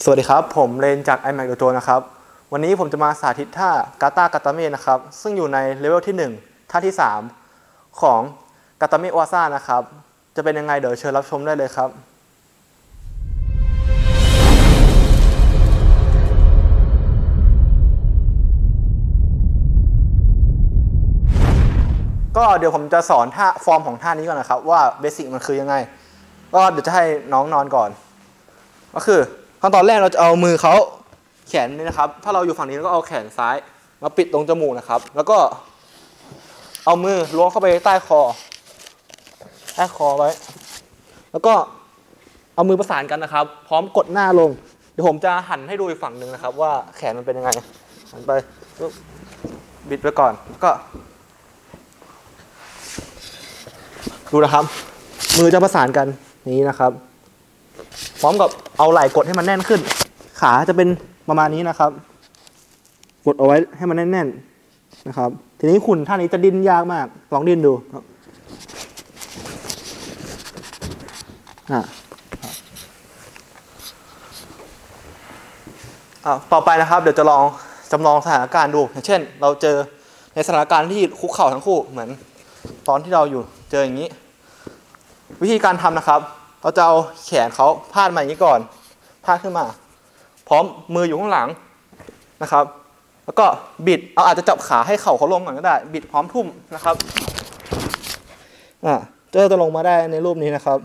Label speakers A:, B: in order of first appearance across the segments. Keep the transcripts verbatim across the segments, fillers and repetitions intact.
A: สวัสดีครับผมเรนจาก iMac Dojo นะครับวันนี้ผมจะมาสาธิตท่ากาตากาตาเมะนะครับซึ่งอยู่ในเลเวลที่หนึ่งท่าที่สามของกาตาเมะวาซ่านะครับจะเป็นยังไงเดี๋ยวเชิญรับชมได้เลยครับก็เดี๋ยวผมจะสอนท่าฟอร์มของท่านี้ก่อนนะครับว่าเบสิกมันคือยังไงก็เดี๋ยวจะให้น้องนอนก่อนก็คือขั้นตอนแรกเราจะเอามือเขาแขนนี่นะครับถ้าเราอยู่ฝั่งนี้ก็เอาแขนซ้ายมาปิดตรงจมูกนะครับแล้วก็เอามือล้วงเข้าไปใต้คอใต้คอไว้แล้วก็เอามือประสานกันนะครับพร้อมกดหน้าลงเดี๋ยวผมจะหันให้ดูอีกฝั่งหนึ่งนะครับว่าแขนมันเป็นยังไงหันไปบิดไปก่อนก็ดูนะครับมือจะประสานกันนี้นะครับพร้อมกับเอาไหล่กดให้มันแน่นขึ้นขาจะเป็นประมาณนี้นะครับกดเอาไว้ให้มันแน่นๆนะครับทีนี้คุณท่านี้จะดิ้นยากมากลองดิ้นดูอ่ะอ่ะต่อไปนะครับเดี๋ยวจะลองจำลองสถานการณ์ดูอย่างเช่นเราเจอในสถานการณ์ที่คุกเข่าทั้งคู่เหมือนตอนที่เราอยู่เจออย่างนี้วิธีการทำนะครับเราจะเอาแขนเขาพาดมาอย่างนี้ก่อนพาดขึ้นมาพร้อมมืออยู่ข้างหลังนะครับแล้วก็บิดเอาอาจจะจับขาให้เข่าเขาลงก่อนก็ได้บิดพร้อมทุ่มนะครับอ่าเจ้าจะลงมาได้ในรูปนี้นะครับ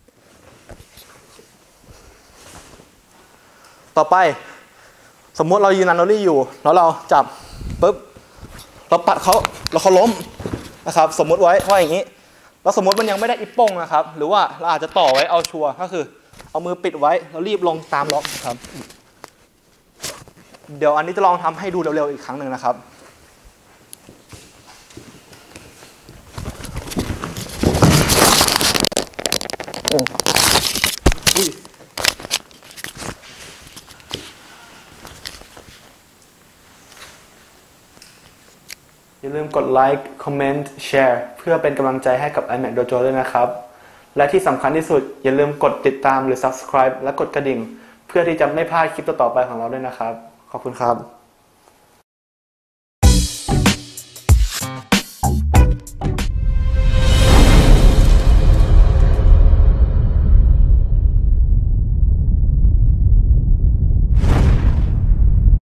A: ต่อไปสมมติเรายืนนันโนลี่อยู่แล้วเราจับปุ๊บเราปัดเขาแล้วเขาล้มนะครับสมมติไว้ว่าอย่างนี้แล้วสมมติมันยังไม่ได้อิปโป้งนะครับหรือว่าเราอาจจะต่อไว้เอาชัวร์ก็คือเอามือปิดไว้แล้วรีบลงตามล็อกครับเดี๋ยวอันนี้จะลองทำให้ดูเร็วๆอีกครั้งหนึ่งนะครับอย่าลืมกดไลค์คอมเมนต์แชร์เพื่อเป็นกำลังใจให้กับ iMac Dojo ด้วยนะครับและที่สำคัญที่สุดอย่าลืมกดติดตามหรือ Subscribe และกดกระดิ่งเพื่อที่จะไม่พลาดคลิปต่อๆไปของเราด้วยนะครับขอบคุณครับ